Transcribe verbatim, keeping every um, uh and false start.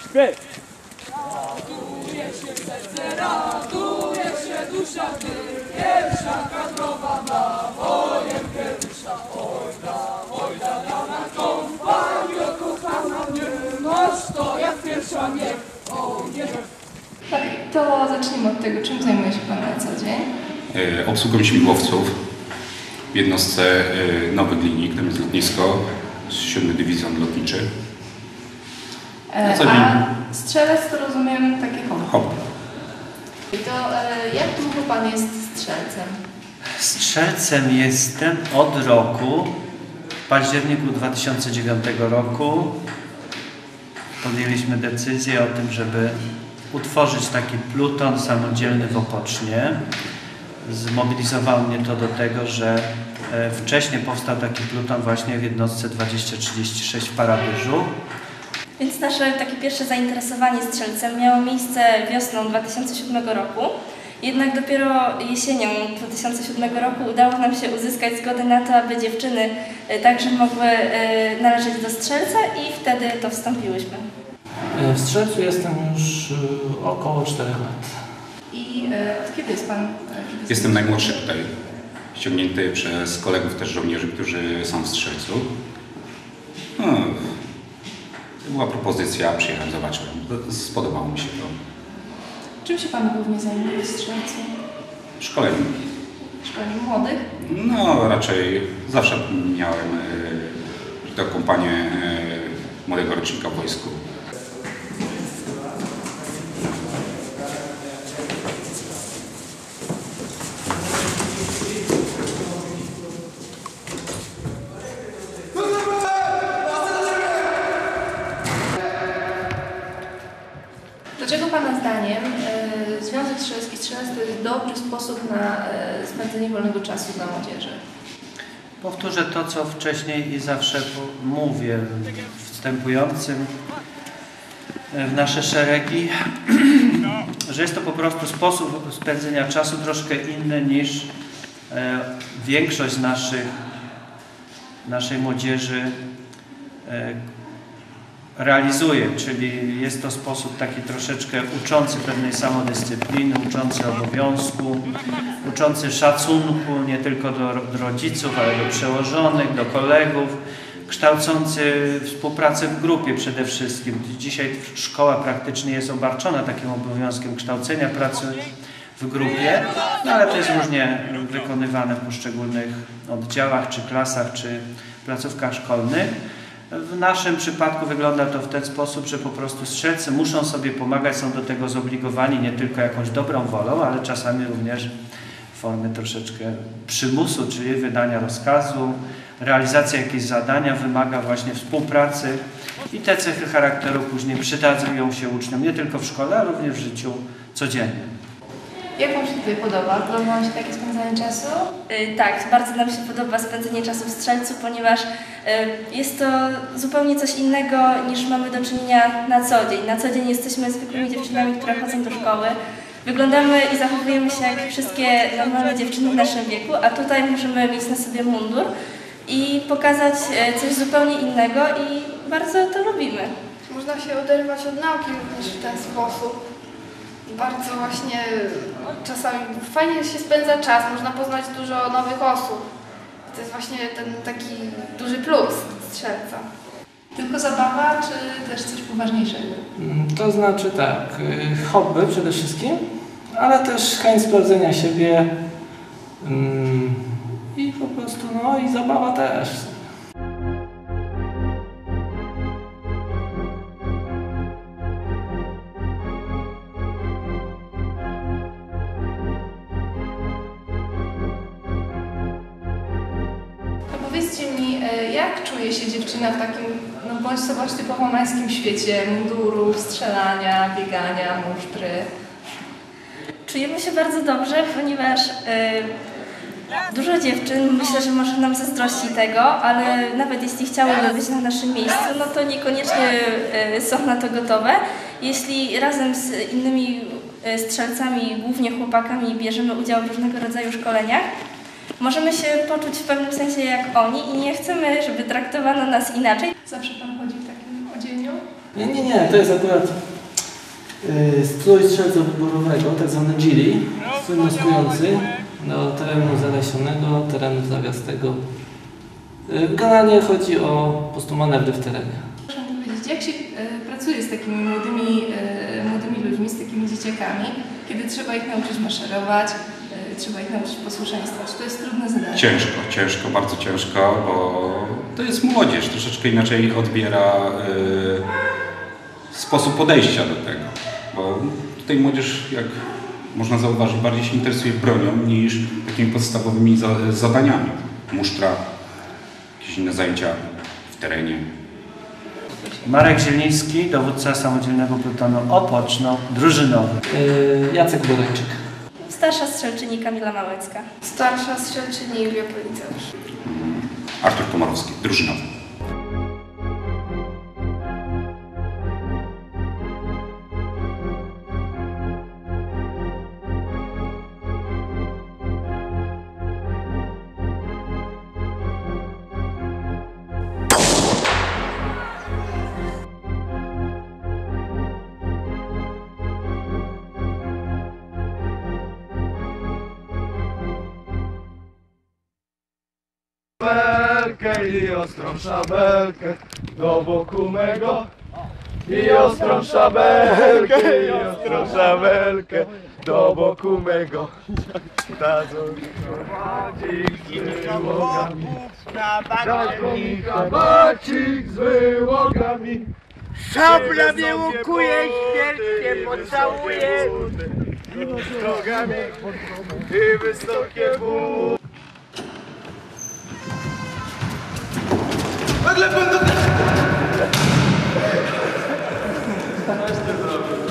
Śpiew! Raduje się serce, raduje się dusza, gdy pierwsza kadrowa na wojenkę wysza. Ojda, ojda, dana kompania, kochana mnie, masz to jak pierwsza mnie, o nie. Tak, to zacznijmy od tego, czym zajmuje się Pan na co dzień? Obsługą śmigłowców w jednostce Nowy Glinik, tam jest lotnisko, siódmy Dywizjon Lotniczy. E, a strzelec to rozumiem takie hobby. Hobby. I to e, jak długo Pan jest strzelcem? Strzelcem jestem od roku, w październiku dwa tysiące dziewiątego roku podjęliśmy decyzję o tym, żeby utworzyć taki pluton samodzielny w Opocznie. Zmobilizowało mnie to do tego, że wcześniej powstał taki pluton właśnie w jednostce dwadzieścia trzydzieści sześć w Paradyżu. Więc nasze takie pierwsze zainteresowanie strzelcem miało miejsce wiosną dwa tysiące siódmego roku. Jednak dopiero jesienią dwa tysiące siódmego roku udało nam się uzyskać zgodę na to, aby dziewczyny także mogły należeć do strzelca i wtedy to wstąpiłyśmy. W strzelcu jestem już około czterech lat. I od kiedy jest Pan? Kiedy Jestem najmłodszy tutaj, ściągnięty przez kolegów też żołnierzy, którzy są w strzelcu. No, to była propozycja, przyjechałem, zobaczyłem. Spodobało mi się to. Czym się Pan głównie zajmuje w strzelcu? Szkoleniem. Szkoleniem młodych? No, raczej zawsze miałem e, taką kompanię e, młodego rocznika w wojsku. Dlaczego Pana zdaniem e, Związek Strzelecki Strzelec to jest dobry sposób na e, spędzenie wolnego czasu dla młodzieży? Powtórzę to, co wcześniej i zawsze mówię wstępującym w nasze szeregi, że jest to po prostu sposób spędzenia czasu troszkę inny niż e, większość naszych, naszej młodzieży e, realizuje, czyli jest to sposób taki troszeczkę uczący pewnej samodyscypliny, uczący obowiązku, uczący szacunku nie tylko do, do rodziców, ale do przełożonych, do kolegów, kształcący współpracę w grupie przede wszystkim. Dzisiaj szkoła praktycznie jest obarczona takim obowiązkiem kształcenia pracy w grupie, no ale to jest różnie wykonywane w poszczególnych oddziałach, czy klasach, czy placówkach szkolnych. W naszym przypadku wygląda to w ten sposób, że po prostu strzelcy muszą sobie pomagać, są do tego zobligowani nie tylko jakąś dobrą wolą, ale czasami również formy troszeczkę przymusu, czyli wydania rozkazu, realizacja jakiegoś zadania wymaga właśnie współpracy i te cechy charakteru później przydadzą się uczniom nie tylko w szkole, ale również w życiu codziennym. Jak Wam się tutaj podoba? Podoba Wam się takie spędzanie czasu? Yy, tak, bardzo nam się podoba spędzenie czasu w strzelcu, ponieważ yy, jest to zupełnie coś innego niż mamy do czynienia na co dzień. Na co dzień jesteśmy zwykłymi dziewczynami, które chodzą do szkoły. Wyglądamy i zachowujemy się jak wszystkie normalne dziewczyny w naszym wieku, a tutaj możemy mieć na sobie mundur i pokazać coś zupełnie innego i bardzo to lubimy. Można się oderwać od nauki również w ten sposób. Bardzo właśnie czasami fajnie się spędza czas, można poznać dużo nowych osób. To jest właśnie ten taki duży plus strzelca. Tylko zabawa, czy też coś poważniejszego? To znaczy tak, hobby przede wszystkim, ale też chęć sprawdzenia siebie mm, i po prostu, no i zabawa też. Powiedzcie mi, jak czuje się dziewczyna w takim, no bądź co bądź typowo męskim świecie mundurów, strzelania, biegania, musztry? Czujemy się bardzo dobrze, ponieważ yy, dużo dziewczyn myślę, że może nam zazdrości tego, ale nawet jeśli chciałyby być na naszym miejscu, no to niekoniecznie yy, są na to gotowe. Jeśli razem z innymi yy, strzelcami, głównie chłopakami, bierzemy udział w różnego rodzaju szkoleniach, możemy się poczuć w pewnym sensie jak oni i nie chcemy, żeby traktowano nas inaczej. Zawsze Pan chodzi w takim odzieniu? Nie, nie, nie, to jest akurat yy, strój strzelca wyborowego, tak zwany gili, strój maskujący do terenu zalesionego, terenu zagastego. Yy, generalnie chodzi o po prostu manewry w terenie. Proszę mi powiedzieć, jak się e, pracuje z takimi młodymi, e, młodymi ludźmi, z takimi dzieciakami, kiedy trzeba ich nauczyć maszerować, e, trzeba ich nauczyć posłuszeństwa? Czy to jest trudne zadanie? Ciężko, ciężko, bardzo ciężko, bo to jest młodzież, troszeczkę inaczej odbiera y, sposób podejścia do tego. Bo tutaj młodzież, jak można zauważyć, bardziej się interesuje bronią niż takimi podstawowymi za, zadaniami. Musztra, jakieś inne zajęcia w terenie. Marek Zieliński, dowódca samodzielnego plutonu opoczno-drużynowy. Yy, Jacek Borejczyk. Starsza strzelczyni Kamila Małecka. Starsza strzelczyni Julia Policeusz. Artur Komorowski, drużynowy. Szabelkę i ostrą szabelkę do boku mego i ostrą szabelkę i ostrą szabelkę do boku mego. Dadzą kabacik z wyłogami, dadzą mi kabacik z wyłogami. Szabla mnie łukuje, śmierć mnie pocałuje. Drogami i wysokie buty. Nagle będę... Coś ty zrobił.